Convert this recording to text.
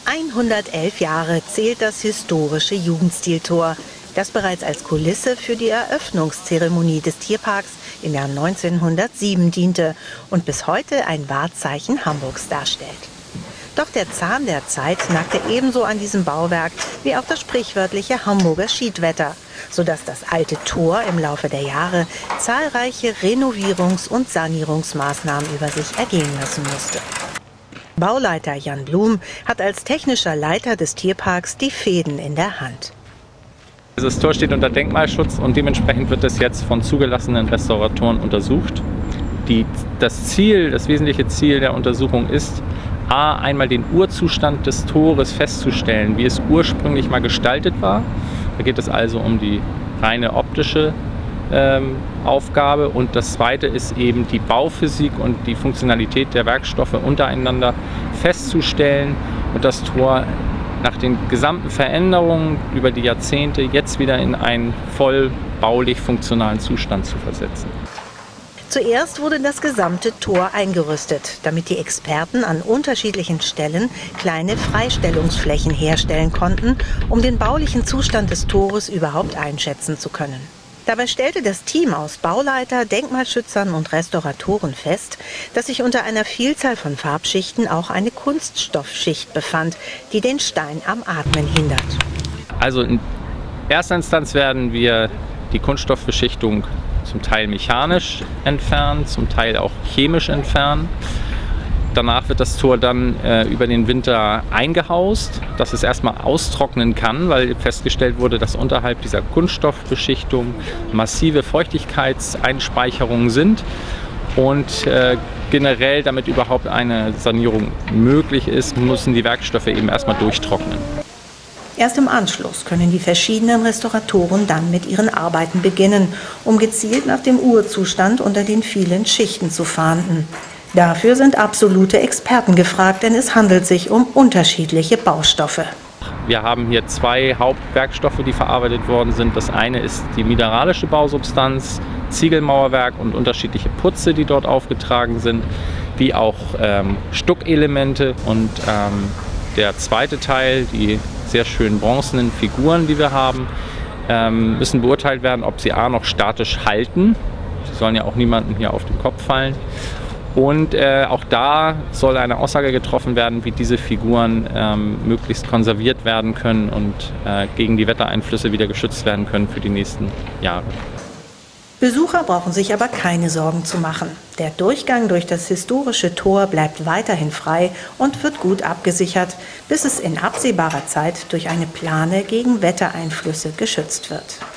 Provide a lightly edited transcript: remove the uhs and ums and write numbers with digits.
111 Jahre zählt das historische Jugendstiltor, das bereits als Kulisse für die Eröffnungszeremonie des Tierparks im Jahr 1907 diente und bis heute ein Wahrzeichen Hamburgs darstellt. Doch der Zahn der Zeit nackte ebenso an diesem Bauwerk wie auch das sprichwörtliche Hamburger Schiedwetter, sodass das alte Tor im Laufe der Jahre zahlreiche Renovierungs- und Sanierungsmaßnahmen über sich ergehen lassen musste. Bauleiter Jan Blum hat als technischer Leiter des Tierparks die Fäden in der Hand. Das Tor steht unter Denkmalschutz und dementsprechend wird es jetzt von zugelassenen Restauratoren untersucht. Das wesentliche Ziel der Untersuchung ist, einmal den Urzustand des Tores festzustellen, wie es ursprünglich mal gestaltet war. Da geht es also um die reine optische Aufgabe. Und das zweite ist eben die Bauphysik und die Funktionalität der Werkstoffe untereinander festzustellen und das Tor nach den gesamten Veränderungen über die Jahrzehnte jetzt wieder in einen voll baulich funktionalen Zustand zu versetzen. Zuerst wurde das gesamte Tor eingerüstet, damit die Experten an unterschiedlichen Stellen kleine Freistellungsflächen herstellen konnten, um den baulichen Zustand des Tores überhaupt einschätzen zu können. Dabei stellte das Team aus Bauleiter, Denkmalschützern und Restauratoren fest, dass sich unter einer Vielzahl von Farbschichten auch eine Kunststoffschicht befand, die den Stein am Atmen hindert. Also in erster Instanz werden wir die Kunststoffbeschichtung zum Teil mechanisch entfernen, zum Teil auch chemisch entfernen. Danach wird das Tor dann über den Winter eingehaust, dass es erstmal austrocknen kann, weil festgestellt wurde, dass unterhalb dieser Kunststoffbeschichtung massive Feuchtigkeitseinspeicherungen sind. Und generell, damit überhaupt eine Sanierung möglich ist, müssen die Werkstoffe eben erstmal durchtrocknen. Erst im Anschluss können die verschiedenen Restauratoren dann mit ihren Arbeiten beginnen, um gezielt nach dem Urzustand unter den vielen Schichten zu fahnden. Dafür sind absolute Experten gefragt, denn es handelt sich um unterschiedliche Baustoffe. Wir haben hier zwei Hauptwerkstoffe, die verarbeitet worden sind. Das eine ist die mineralische Bausubstanz, Ziegelmauerwerk und unterschiedliche Putze, die dort aufgetragen sind, wie auch Stuckelemente. Und der zweite Teil, die sehr schönen bronzenen Figuren, die wir haben, müssen beurteilt werden, ob sie noch statisch halten. Sie sollen ja auch niemandem hier auf den Kopf fallen. Und auch da soll eine Aussage getroffen werden, wie diese Figuren möglichst konserviert werden können und gegen die Wettereinflüsse wieder geschützt werden können für die nächsten Jahre. Besucher brauchen sich aber keine Sorgen zu machen. Der Durchgang durch das historische Tor bleibt weiterhin frei und wird gut abgesichert, bis es in absehbarer Zeit durch eine Plane gegen Wettereinflüsse geschützt wird.